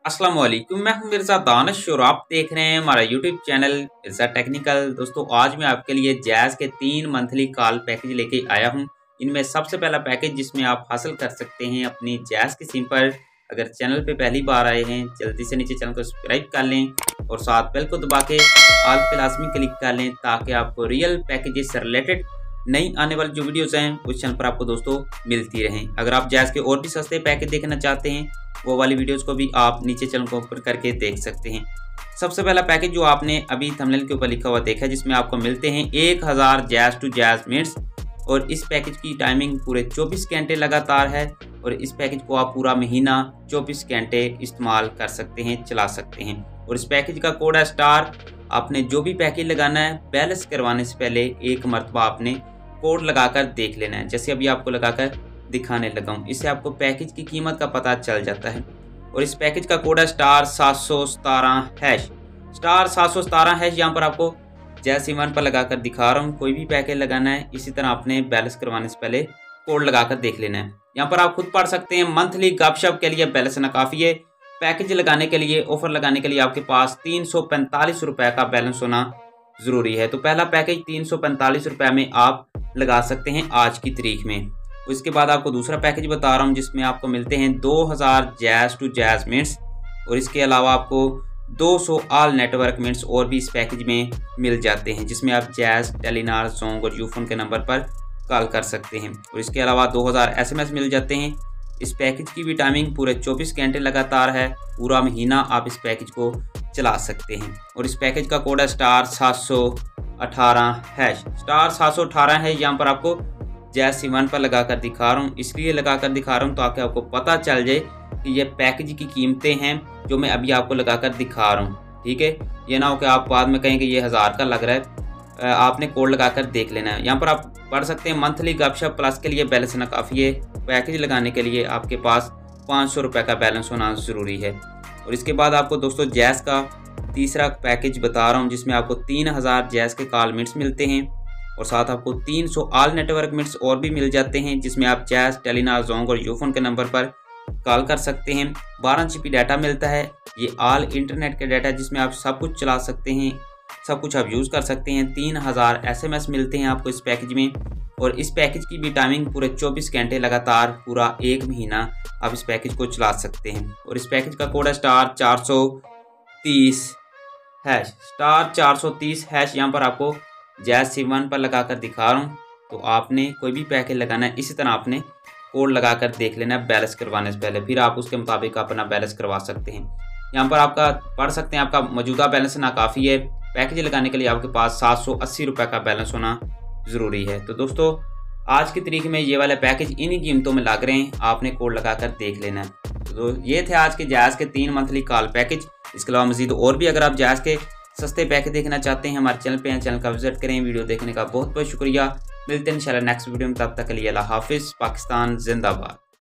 अस्सलाम वालेकुम, मैं हूं मिर्ज़ा दानिश और आप देख रहे हैं हमारा यूट्यूब चैनल मिर्ज़ा टेक्निकल। दोस्तों आज मैं आपके लिए जैज़ के 3 मंथली कॉल पैकेज लेके आया हूं। इनमें सबसे पहला पैकेज जिसमें आप हासिल कर सकते हैं अपनी जैज़ की सिम पर। अगर चैनल पे पहली बार आए हैं जल्दी से नीचे चैनल को सब्सक्राइब कर लें और साथ बेल को दबा के ऑल पे लाजमी क्लिक कर लें ताकि आपको रियल पैकेजेस से रिलेटेड नई आने वाली जो वीडियोस हैं उस चैनल पर आपको दोस्तों मिलती रहें। अगर आप जैज़ के और भी सस्ते पैकेज देखना चाहते हैं वो वाली वीडियोस को भी आप नीचे चैनल को ओपन करके देख सकते हैं। सबसे पहला पैकेज जो आपने अभी थंबनेल के ऊपर लिखा हुआ देखा है जिसमें आपको मिलते हैं 1000 जैज़ टू जैज़ मिनट्स और इस पैकेज की टाइमिंग पूरे 24 घंटे लगातार है और इस पैकेज को आप पूरा महीना 24 घंटे इस्तेमाल कर सकते हैं, चला सकते हैं। और इस पैकेज का कोड है स्टार। आपने जो भी पैकेज लगाना है बैलेंस करवाने से पहले एक मरतबा आपने कोड लगाकर देख लेना है, जैसे अभी आपको लगाकर दिखाने लगा हूँ। इससे आपको पैकेज की कीमत का पता चल जाता है। और इस पैकेज का कोड है स्टार 717#। स्टार 717#। यहाँ पर आपको जैज़ सिम 1 पर लगाकर दिखा रहा हूँ। कोई भी पैकेज लगाना है इसी तरह आपने बैलेंस करवाने से पहले कोड लगाकर देख लेना है। यहाँ पर आप खुद पढ़ सकते हैं। मंथली गपशप के लिए बैलेंस ना काफ़ी है। पैकेज लगाने के लिए, ऑफर लगाने के लिए आपके पास 345 रुपये का बैलेंस होना ज़रूरी है। तो पहला पैकेज 345 रुपये में आप लगा सकते हैं आज की तारीख में। उसके बाद आपको दूसरा पैकेज बता रहा हूँ जिसमें आपको मिलते हैं 2000 जैज़ टू जैज़ मिनट्स और इसके अलावा आपको 200 ऑल नेटवर्क मिनट्स और भी इस पैकेज में मिल जाते हैं, जिसमें आप जैज़, टेलीनॉर, जोंग और यूफोन के नंबर पर कॉल कर सकते हैं। और इसके अलावा 2000 SMS मिल जाते हैं। इस पैकेज की भी टाइमिंग पूरे 24 घंटे लगातार है। पूरा महीना आप इस पैकेज को चला सकते हैं। और इस पैकेज का कोड है स्टार 718#। स्टार 718 है। यहाँ पर आपको जैज़ सिम 1 पर लगाकर दिखा रहा हूँ, इसलिए लगाकर दिखा रहा हूँ ताकि आपको पता चल जाए कि ये पैकेज की कीमतें हैं जो मैं अभी आपको लगाकर दिखा रहा हूँ। ठीक है, ये ना हो कि आप बाद में कहें कि ये 1000 का लग रहा है। आपने कोड लगाकर देख लेना है। यहाँ पर आप पढ़ सकते हैं मंथली गपशप प्लस के लिए बैलेंस होना काफ़ी है। पैकेज लगाने के लिए आपके पास 500 रुपये का बैलेंस होना ज़रूरी है। और इसके बाद आपको दोस्तों जैज़ का तीसरा पैकेज बता रहा हूँ जिसमें आपको 3000 जैज़ के कॉल मिनट्स मिलते हैं और साथ आपको 300 ऑल नेटवर्क मिनट्स और भी मिल जाते हैं, जिसमें आप जैज़, टेलीनॉर, जोंग और यूफोन के नंबर पर कॉल कर सकते हैं। 12 GB डाटा मिलता है। ये ऑल इंटरनेट का डाटा जिसमें आप सब कुछ चला सकते हैं, सब कुछ आप यूज़ कर सकते हैं। 3000 SMS मिलते हैं आपको इस पैकेज में। और इस पैकेज की भी टाइमिंग पूरे 24 घंटे लगातार पूरा एक महीना आप इस पैकेज को चला सकते हैं। और इस पैकेज का कोड है स्टार 430#। स्टार 430#। यहाँ पर आपको जैज़ सिम 1 पर लगाकर दिखा रहा हूँ। तो आपने कोई भी पैकेज लगाना है इसी तरह आपने कोड लगाकर देख लेना है बैलेंस करवाने से पहले, फिर आप उसके मुताबिक अपना बैलेंस करवा सकते हैं। यहाँ पर आपका पढ़ सकते हैं आपका मौजूदा बैलेंस ना काफ़ी है। पैकेज लगाने के लिए आपके पास 780 रुपये का बैलेंस होना ज़रूरी है। तो दोस्तों आज की तारीख में ये वाले पैकेज इन्हीं कीमतों में लग रहे हैं, आपने कोड लगाकर देख लेना है। तो ये थे आज के जैज़ के 3 मंथली कॉल पैकेज। इसके अलावा मज़ीद और भी अगर आप जैज़ के सस्ते पैकेज देखना चाहते हैं हमारे चैनल पे हैं, चैनल का विजिट करें। वीडियो देखने का बहुत बहुत शुक्रिया। मिलते हैं इंशाल्लाह नेक्स्ट वीडियो में, तब तक के लिए अल्लाह हाफिज़। पाकिस्तान जिंदाबाद।